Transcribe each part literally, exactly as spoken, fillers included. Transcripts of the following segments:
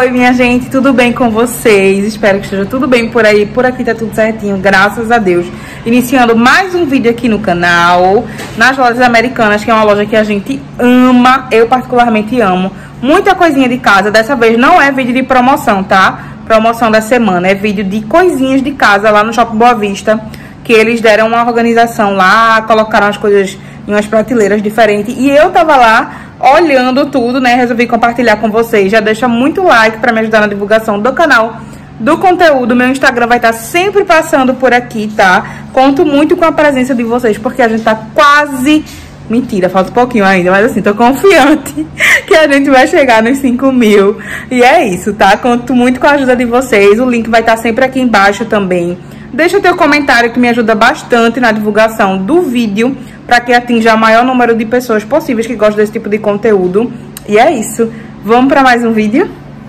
Oi, minha gente, tudo bem com vocês? Espero que esteja tudo bem por aí. Por aqui tá tudo certinho, graças a Deus. Iniciando mais um vídeo aqui no canal, nas Lojas Americanas, que é uma loja que a gente ama, eu particularmente amo. Muita coisinha de casa, dessa vez não é vídeo de promoção, tá? Promoção da semana, é vídeo de coisinhas de casa lá no Shopping Boa Vista, que eles deram uma organização lá, colocaram as coisas em umas prateleiras diferentes. E eu tava lá olhando tudo, né? Resolvi compartilhar com vocês. Já deixa muito like pra me ajudar na divulgação do canal, do conteúdo. Meu Instagram vai estar sempre passando por aqui, tá? Conto muito com a presença de vocês, porque a gente tá quase... Mentira, falta um pouquinho ainda, mas assim, tô confiante que a gente vai chegar nos cinco mil. E é isso, tá? Conto muito com a ajuda de vocês. O link vai estar sempre aqui embaixo também. Deixa o teu comentário que me ajuda bastante na divulgação do vídeo, para que atinja o maior número de pessoas possíveis que gostam desse tipo de conteúdo. E é isso. Vamos para mais um vídeo?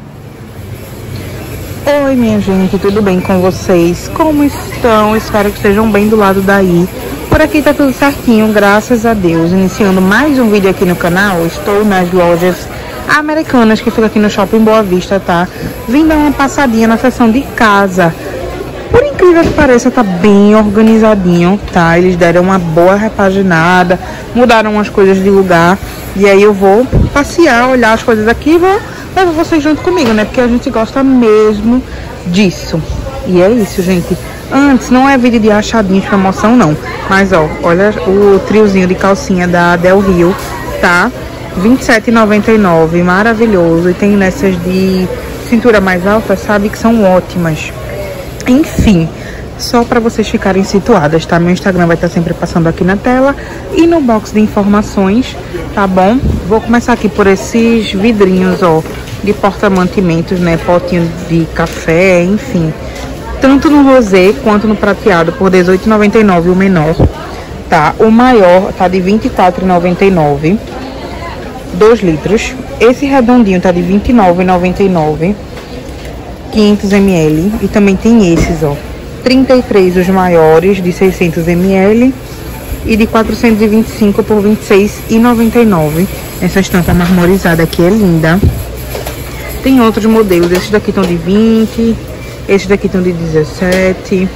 Oi, minha gente, tudo bem com vocês? Como estão? Espero que estejam bem do lado daí. Por aqui tá tudo certinho, graças a Deus. Iniciando mais um vídeo aqui no canal. Estou nas Lojas Americanas, que fica aqui no Shopping Boa Vista, tá? Vim dar uma passadinha na seção de casa. Por incrível que pareça, tá bem organizadinho, tá? Eles deram uma boa repaginada, mudaram umas coisas de lugar. E aí eu vou passear, olhar as coisas aqui e vou levar vocês junto comigo, né? Porque a gente gosta mesmo disso. E é isso, gente. Antes, não é vídeo de achadinhos de promoção, não. Mas, ó, olha o triozinho de calcinha da Del Rio, tá? vinte e sete reais e noventa e nove, maravilhoso. E tem nessas de cintura mais alta, sabe? Que são ótimas. Enfim, só para vocês ficarem situadas, tá? Meu Instagram vai estar sempre passando aqui na tela e no box de informações, tá bom? Vou começar aqui por esses vidrinhos, ó, de porta-mantimentos, né? Potinho de café, enfim. Tanto no rosé quanto no prateado, por dezoito reais e noventa e nove o menor, tá? O maior tá de vinte e quatro reais e noventa e nove, dois litros. Esse redondinho tá de vinte e nove reais e noventa e nove, quinhentos mililitros. E também tem esses, ó, trinta e três os maiores, de seiscentos mililitros, e de quatrocentos e vinte e cinco por vinte e seis reais e noventa e nove. Essa estampa marmorizada aqui é linda. Tem outros modelos, esses daqui estão de vinte, esses daqui estão de dezessete.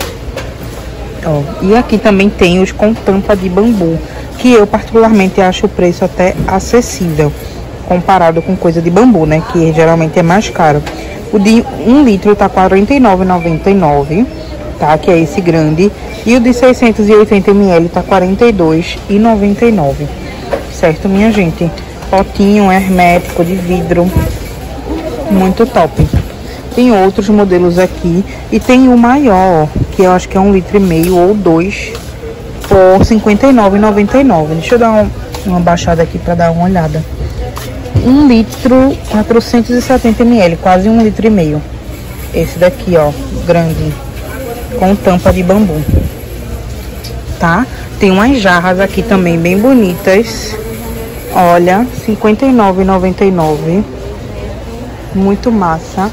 Ó, e aqui também tem os com tampa de bambu, que eu particularmente acho o preço até acessível, comparado com coisa de bambu, né, que geralmente é mais caro. O de um litro tá quarenta e nove reais e noventa e nove, tá? Que é esse grande. E o de seiscentos e oitenta mililitros tá quarenta e dois reais e noventa e nove. Certo, minha gente? Potinho hermético de vidro. Muito top. Tem outros modelos aqui. E tem o maior, que eu acho que é um litro e meio ou dois, por cinquenta e nove reais e noventa e nove. Deixa eu dar uma, uma baixada aqui pra dar uma olhada. Um litro, quatrocentos e setenta mililitros, quase um litro e meio. Esse daqui, ó, grande, com tampa de bambu, tá? Tem umas jarras aqui também bem bonitas. Olha, cinquenta e nove reais e noventa e nove. Muito massa.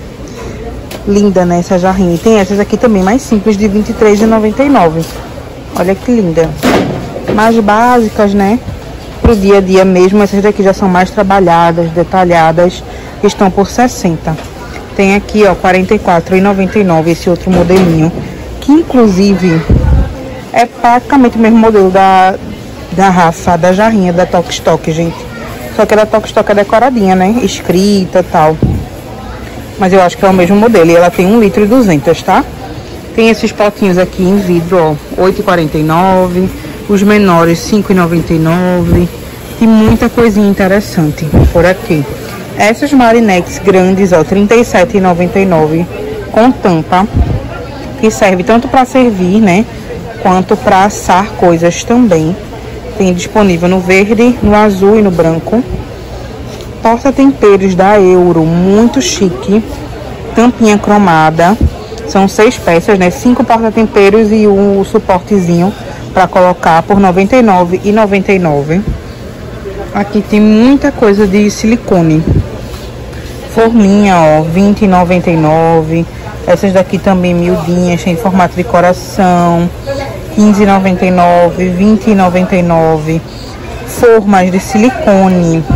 Linda, né, essa jarrinha. E tem essas aqui também mais simples, de vinte e três reais e noventa e nove. Olha que linda. Mais básicas, né? Pro dia a dia mesmo. Essas daqui já são mais trabalhadas, detalhadas, estão por sessenta. Tem aqui, ó, quarenta e quatro reais e noventa e nove, esse outro modelinho, que inclusive é praticamente o mesmo modelo da, da Rafa, da jarrinha da Tok Stock, gente. Só que a da Tok Stock é decoradinha, né, escrita e tal. Mas eu acho que é o mesmo modelo, e ela tem um litro e duzentos, tá? Tem esses potinhos aqui em vidro, ó, oito reais e quarenta e nove. Os menores, cinco reais e noventa e nove. Tem muita coisinha interessante por aqui. Essas Marinex grandes, ó, trinta e sete reais e noventa e nove, com tampa, que serve tanto para servir, né, quanto para assar coisas também. Tem disponível no verde, no azul e no branco. Porta-temperos da Euro, muito chique. Tampinha cromada. São seis peças, né, cinco porta-temperos e um suportezinho para colocar, por noventa e nove reais e noventa e nove. Aqui tem muita coisa de silicone. Forminha, ó, vinte reais e noventa e nove. Essas daqui também miudinhas, tem formato de coração, quinze reais e noventa e nove, vinte reais e noventa e nove. Formas de silicone,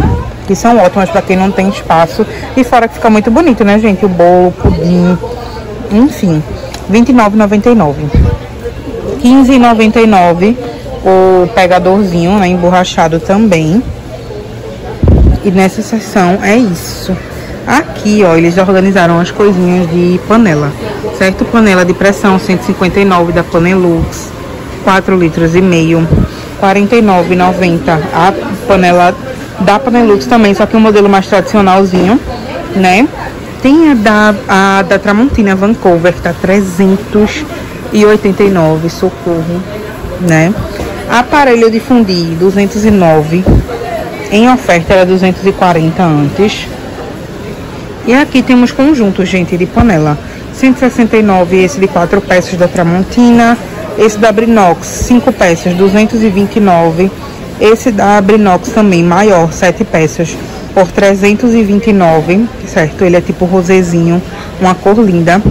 aqui são ótimas para quem não tem espaço. E fora que fica muito bonito, né, gente? O bolo, o pudim, enfim. vinte e nove reais e noventa e nove centavos. quinze reais e noventa e nove centavos o pegadorzinho, né, emborrachado também. E nessa seção é isso. Aqui, ó, eles organizaram as coisinhas de panela, certo? Panela de pressão cento e cinquenta e nove da Panelux, quatro litros e meio, quarenta e nove reais e noventa centavos. A panela da Panelux também, só que um modelo mais tradicionalzinho, né? Tem a da, a da Tramontina Vancouver, que tá trezentos e oitenta e nove, socorro, né? Aparelho de fundir, duzentos e nove. Em oferta era duzentos e quarenta antes. E aqui temos conjuntos, gente, de panela. cento e sessenta e nove esse de quatro peças da Tramontina. Esse da Brinox, cinco peças, duzentos e vinte e nove. Esse da Brinox também, maior, sete peças, por trezentos e vinte e nove, certo? Ele é tipo rosezinho, uma cor linda.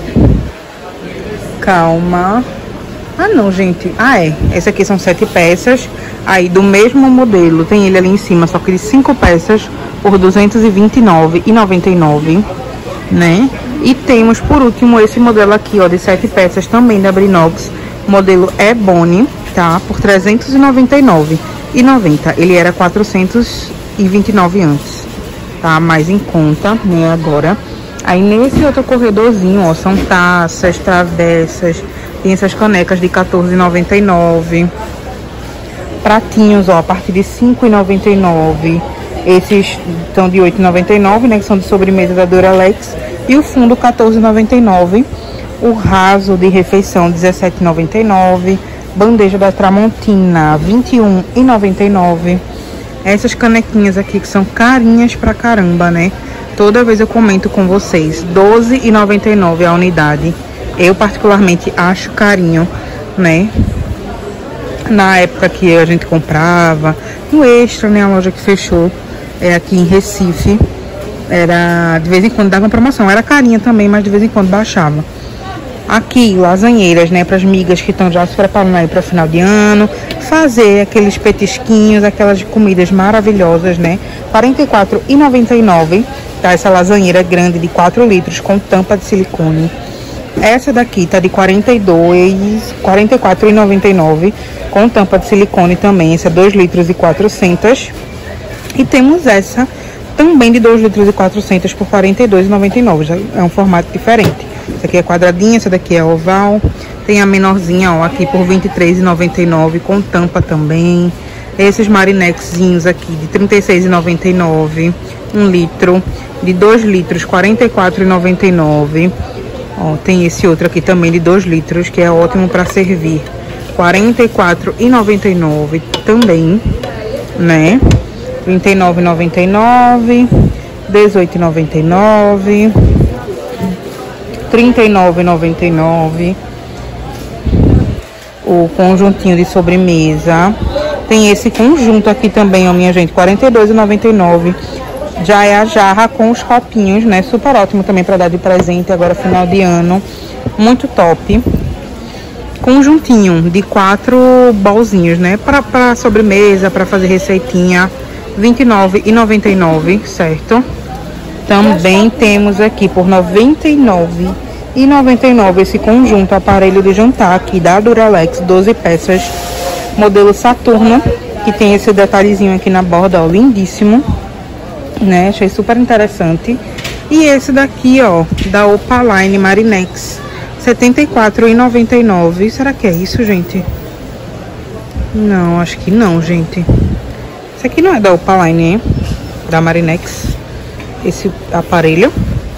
Calma. Ah, não, gente. Ah, é. Esse aqui são sete peças. Aí, do mesmo modelo, tem ele ali em cima, só que de cinco peças, por duzentos e vinte e nove reais e noventa e nove centavos, né? E temos, por último, esse modelo aqui, ó, de sete peças, também da Brinox. Modelo Ebony, tá? Por trezentos e noventa e nove reais e noventa centavos. Ele era quatrocentos e vinte e nove reais antes, tá? Mais em conta, né, agora. Aí, nesse outro corredorzinho, ó, são taças, travessas. Tem essas canecas de quatorze reais e noventa e nove centavos. Pratinhos, ó, a partir de cinco reais e noventa e nove centavos. Esses estão de oito reais e noventa e nove centavos, né? Que são de sobremesa da Duralex. E o fundo, quatorze reais e noventa e nove centavos. O raso de refeição, dezessete reais e noventa e nove centavos. Bandeja da Tramontina, vinte e um reais e noventa e nove centavos. Essas canequinhas aqui que são carinhas pra caramba, né? Toda vez eu comento com vocês. doze reais e noventa e nove centavos a unidade. Eu particularmente acho carinho, né? Na época que a gente comprava, no Extra, né? A loja que fechou é aqui em Recife. Era, de vez em quando dava promoção. Era carinha também, mas de vez em quando baixava. Aqui, lasanheiras, né? Para as migas que estão já se preparando aí para o final de ano. Fazer aqueles petisquinhos, aquelas comidas maravilhosas, né? quarenta e quatro reais e noventa e nove centavos. Tá? Essa lasanheira grande de quatro litros com tampa de silicone. Essa daqui tá de quarenta e dois, quarenta e quatro reais e noventa e nove centavos, com tampa de silicone também. Essa é dois litros e quatrocentos. E temos essa também de dois litros e quatrocentos por quarenta e dois reais e noventa e nove centavos. Já é um formato diferente. Essa aqui é quadradinha, essa daqui é oval. Tem a menorzinha, ó, aqui por vinte e três reais e noventa e nove centavos, com tampa também. Esses marinexinhos aqui de trinta e seis reais e noventa e nove centavos, um litro. De dois litros, quarenta e quatro reais e noventa e nove centavos. Ó, tem esse outro aqui também de dois litros, que é ótimo para servir. quarenta e quatro reais e noventa e nove centavos também, né? trinta e nove reais e noventa e nove centavos, dezoito reais e noventa e nove centavos, trinta e nove reais e noventa e nove centavos. O conjuntinho de sobremesa. Tem esse conjunto aqui também, ó, minha gente, quarenta e dois reais e noventa e nove centavos. Já é a jarra com os copinhos, né? Super ótimo também para dar de presente agora final de ano. Muito top. Conjuntinho de quatro bolzinhos, né? Para sobremesa, para fazer receitinha. vinte e nove reais e noventa e nove centavos, certo? Também temos aqui por noventa e nove reais e noventa e nove centavos esse conjunto aparelho de jantar aqui da Duralex, doze peças. Modelo Saturno, que tem esse detalhezinho aqui na borda, ó, lindíssimo. Né? Achei super interessante. E esse daqui, ó, da Opaline Marinex, setenta e quatro reais e noventa e nove centavos. Será que é isso, gente? Não, acho que não, gente. Esse aqui não é da Opaline, hein? Da Marinex. Esse aparelho.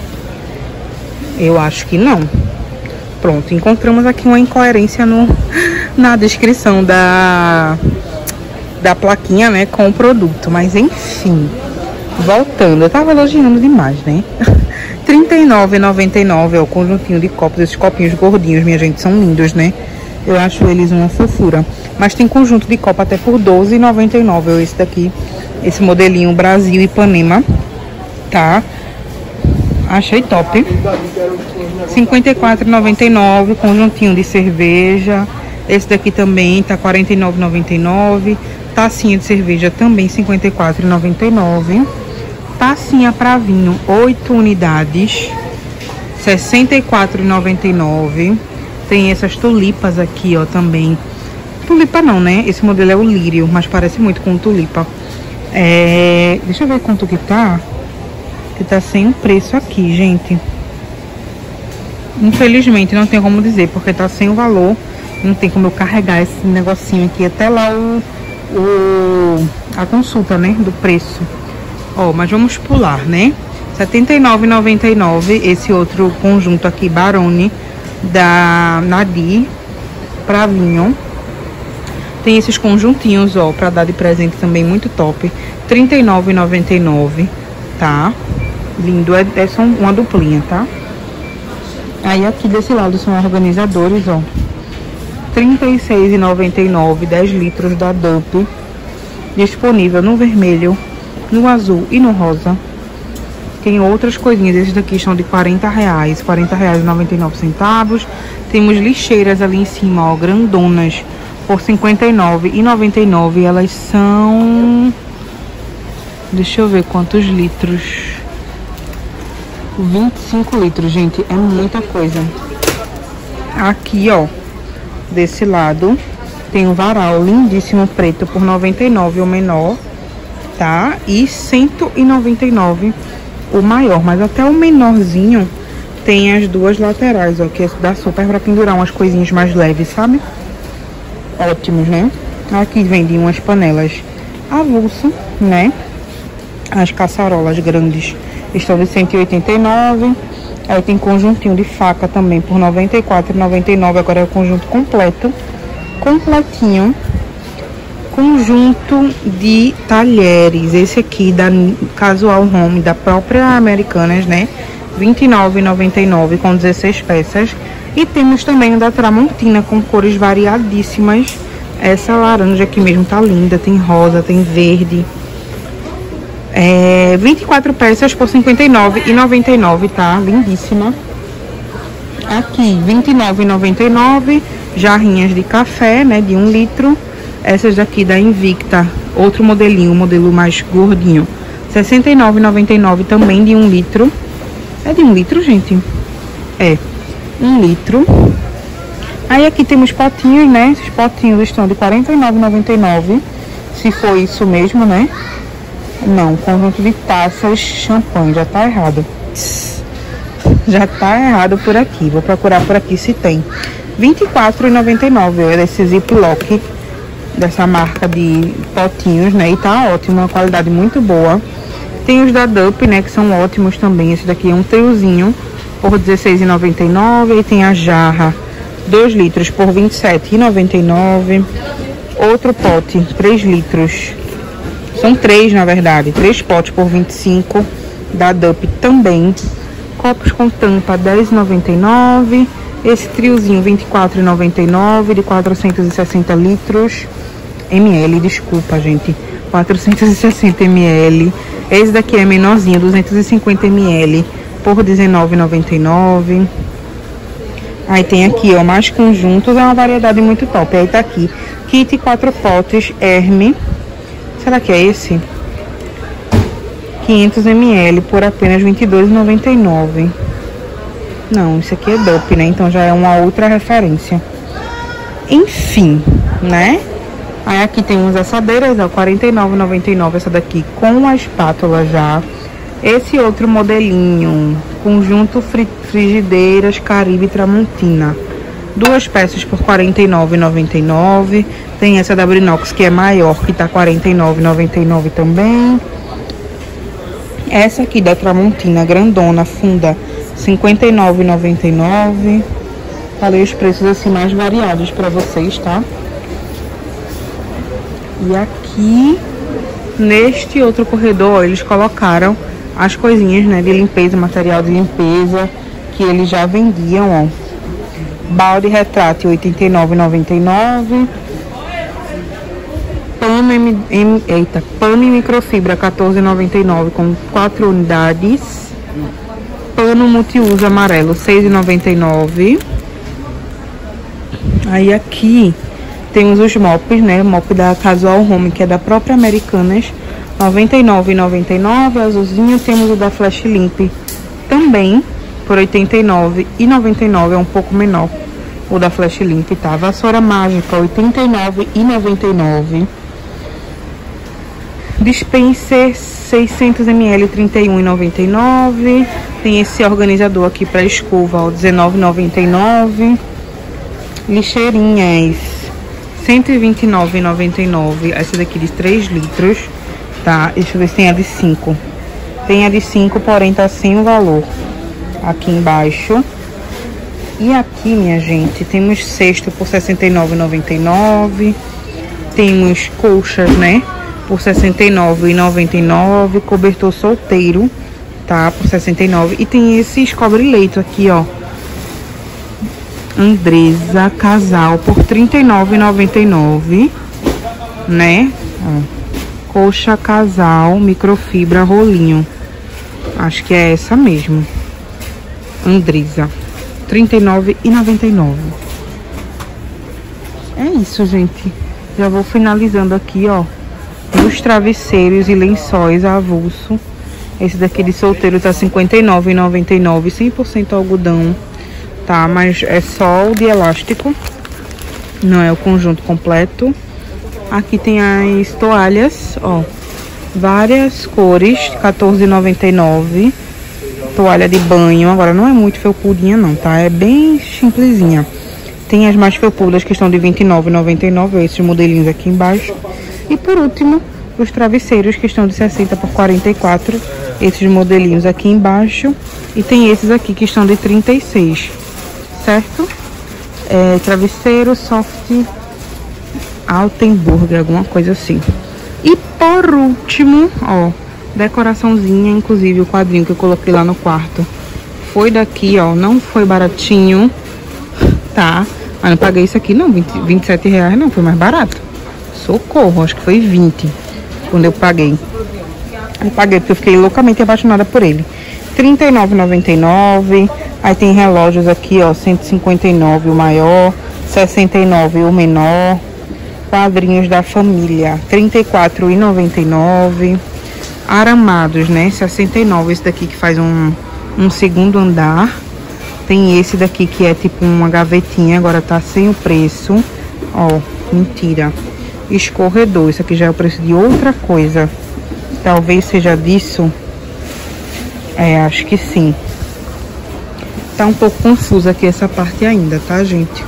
Eu acho que não. Pronto, encontramos aqui uma incoerência no, na descrição da, da plaquinha, né? Com o produto. Mas enfim. Voltando, eu tava elogiando demais, né? trinta e nove reais e noventa e nove centavos é o conjuntinho de copos. Esses copinhos gordinhos, minha gente, são lindos, né? Eu acho eles uma fofura. Mas tem conjunto de copo até por doze reais e noventa e nove centavos. Esse daqui, esse modelinho Brasil Ipanema, tá? Achei top. cinquenta e quatro reais e noventa e nove centavos, conjuntinho de cerveja. Esse daqui também tá quarenta e nove reais e noventa e nove centavos. Tacinha de cerveja também cinquenta e quatro reais e noventa e nove centavos. Tacinha para vinho, oito unidades, sessenta e quatro reais e noventa e nove centavos. Tem essas tulipas aqui, ó, também. Tulipa não, né? Esse modelo é o lírio, mas parece muito com tulipa. É... Deixa eu ver quanto que tá. Que tá sem o preço aqui, gente. Infelizmente, não tem como dizer, porque tá sem o valor. Não tem como eu carregar esse negocinho aqui até lá o... o a consulta, né? Do preço. Ó, mas vamos pular, né? setenta e nove reais e noventa e nove centavos. Esse outro conjunto aqui, Barone, da Nadir, pra vinho. Tem esses conjuntinhos, ó, pra dar de presente também, muito top. trinta e nove reais e noventa e nove centavos, tá? Lindo, é, é só uma duplinha, tá? Aí aqui desse lado são organizadores, ó. trinta e seis reais e noventa e nove centavos, dez litros da D U P. Disponível no vermelho, no azul e no rosa. Tem outras coisinhas, esses daqui são de quarenta reais, quarenta reais e noventa e nove centavos. Temos lixeiras ali em cima, ó, grandonas, por cinquenta e nove reais e noventa e nove centavos. Elas são... Deixa eu ver quantos litros. vinte e cinco litros, gente, é muita coisa. Aqui, ó, desse lado, tem um varal lindíssimo preto por noventa e nove reais o menor, tá? E cento e noventa e nove o maior, mas até o menorzinho tem as duas laterais, ó, que dá super pra pendurar umas coisinhas mais leves, sabe? Ótimos, né? Aqui vendem umas panelas avulso, né? As caçarolas grandes estão de cento e oitenta e nove reais. Aí tem conjuntinho de faca também por noventa e quatro reais e noventa e nove centavos. Agora é o conjunto completo. Completinho. Conjunto de talheres. Esse aqui da Casual Home, da própria Americanas, né? vinte e nove reais e noventa e nove centavos com dezesseis peças. E temos também o da Tramontina com cores variadíssimas. Essa laranja aqui mesmo tá linda. Tem rosa, tem verde. É, vinte e quatro peças por cinquenta e nove reais e noventa e nove centavos, tá? Lindíssima. Aqui, vinte e nove reais e noventa e nove centavos. Jarrinhas de café, né? De um litro. Essas daqui da Invicta, outro modelinho, modelo mais gordinho. sessenta e nove reais e noventa e nove centavos, também de um litro. É de um litro, gente? É, um litro. Aí aqui temos potinhos, né? Esses potinhos estão de quarenta e nove reais e noventa e nove centavos. Se for isso mesmo, né? Não, conjunto de taças champanhe, já tá errado. Já tá errado por aqui. Vou procurar por aqui se tem. vinte e quatro reais e noventa e nove centavos. É desse Ziploc, dessa marca de potinhos, né? E tá ótimo, uma qualidade muito boa. Tem os da D U P, né? Que são ótimos também. Esse daqui é um triozinho por dezesseis reais e noventa e nove centavos. E tem a jarra dois litros por vinte e sete reais e noventa e nove centavos. Outro pote, três litros. São três, na verdade. Três potes por vinte e cinco reais. Da D U P também. Copos com tampa, dez reais e noventa e nove centavos. Esse triozinho, vinte e quatro reais e noventa e nove centavos. De quatrocentos e sessenta litros. ml, desculpa, gente. quatrocentos e sessenta mililitros. Esse daqui é menorzinho, duzentos e cinquenta mililitros. Por dezenove reais e noventa e nove centavos. Aí tem aqui, ó, mais conjuntos. É uma variedade muito top. Aí tá aqui. Kit quatro potes Hermes. Será que é esse? quinhentos mililitros por apenas vinte e dois reais e noventa e nove centavos. Não, isso aqui é D U P, né? Então já é uma outra referência. Enfim, né? Aí aqui tem umas assadeiras, ó, quarenta e nove reais e noventa e nove centavos. Essa daqui com a espátula já. Esse outro modelinho, conjunto fri frigideiras Caribe Tramontina. Duas peças por quarenta e nove reais e noventa e nove centavos. Tem essa da Brinox que é maior, que tá quarenta e nove reais e noventa e nove centavos também. Essa aqui da Tramontina, grandona, funda, cinquenta e nove reais e noventa e nove centavos. Falei os preços assim mais variados para vocês, tá? E aqui, neste outro corredor, ó, eles colocaram as coisinhas, né, de limpeza, material de limpeza, que eles já vendiam, ó. Balde retrátil, oitenta e nove reais e noventa e nove centavos. Pano, M, M, eita, pano e microfibra, quatorze reais e noventa e nove centavos, com quatro unidades. Pano multiuso amarelo, seis reais e noventa e nove centavos. Aí aqui Temos os mops, né? O mop da Casual Home, que é da própria Americanas, noventa e nove reais e noventa e nove centavos. Azulzinho. Temos o da Flash Limp também por oitenta e nove reais e noventa e nove centavos, é um pouco menor o da Flash Limp, tá? Vassoura mágica, oitenta e nove reais e noventa e nove centavos. Dispenser seiscentos mililitros, trinta e um reais e noventa e nove centavos. Tem esse organizador aqui para escova, ó, dezenove reais e noventa e nove centavos. Lixeirinhas, cento e vinte e nove reais e noventa e nove centavos. Essa daqui de três litros, tá? Deixa eu ver se tem a de cinco. Tem a de cinco, porém tá sem o valor aqui embaixo. E aqui, minha gente, temos cesto por sessenta e nove reais e noventa e nove centavos. Temos colchas, né? Por sessenta e nove reais e noventa e nove centavos. Cobertor solteiro, tá? Por sessenta e nove reais. E tem esses cobre-leito aqui, ó. Andresa Casal por trinta e nove reais e noventa e nove centavos, né? Ó. Coxa Casal, microfibra, rolinho. Acho que é essa mesmo. Andresa, trinta e nove reais e noventa e nove centavos. É isso, gente. Já vou finalizando aqui, ó. Os travesseiros e lençóis avulso. Esse daqui de solteiro tá cinquenta e nove reais e noventa e nove centavos, cem por cento algodão, tá? Mas é só o de elástico, não é o conjunto completo. Aqui tem as toalhas, ó, várias cores, quatorze reais e noventa e nove centavos. Toalha de banho, agora não é muito felpudinha não, tá? É bem simplesinha. Tem as mais felpudas que estão de vinte e nove reais e noventa e nove centavos, esses modelinhos aqui embaixo. E por último, os travesseiros que estão de sessenta por quarenta e quatro, esses modelinhos aqui embaixo. E tem esses aqui que estão de trinta e seis, certo? É, travesseiro soft Altenburg, alguma coisa assim. E por último, ó, decoraçãozinha, inclusive o quadrinho que eu coloquei lá no quarto foi daqui, ó, não foi baratinho, tá? Mas não paguei isso aqui não, vinte, vinte e sete reais não, foi mais barato. Socorro, acho que foi vinte quando eu paguei. Eu paguei porque eu fiquei loucamente apaixonada por ele. trinta e nove reais e noventa e nove centavos. Aí tem relógios aqui, ó, cento e cinquenta e nove reais o maior, sessenta e nove reais o menor. Quadrinhos da família, trinta e quatro reais e noventa e nove centavos. Aramados, né, sessenta e nove reais. Esse daqui que faz um, um segundo andar. Tem esse daqui que é tipo uma gavetinha, agora tá sem o preço. Ó, mentira. Escorredor, isso aqui já é o preço de outra coisa. Talvez seja disso. É, acho que sim. Tá um pouco confusa aqui essa parte ainda, tá, gente?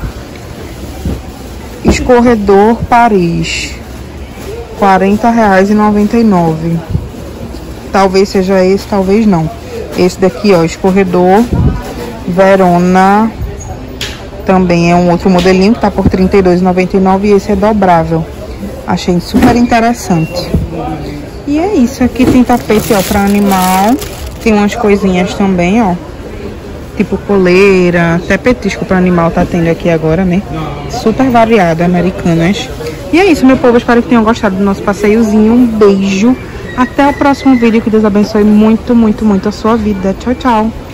Escorredor Paris, quarenta reais e noventa e nove centavos. Talvez seja esse, talvez não. Esse daqui, ó, escorredor Verona, também é um outro modelinho que tá por trinta e dois reais e noventa e nove centavos. E esse é dobrável. Achei super interessante. E é isso. Aqui tem tapete, ó, pra animal. Tem umas coisinhas também, ó, tipo coleira, até petisco para animal tá tendo aqui agora, né? Super variado, Americanas. E é isso, meu povo. Espero que tenham gostado do nosso passeiozinho. Um beijo. Até o próximo vídeo. Que Deus abençoe muito, muito, muito a sua vida. Tchau, tchau.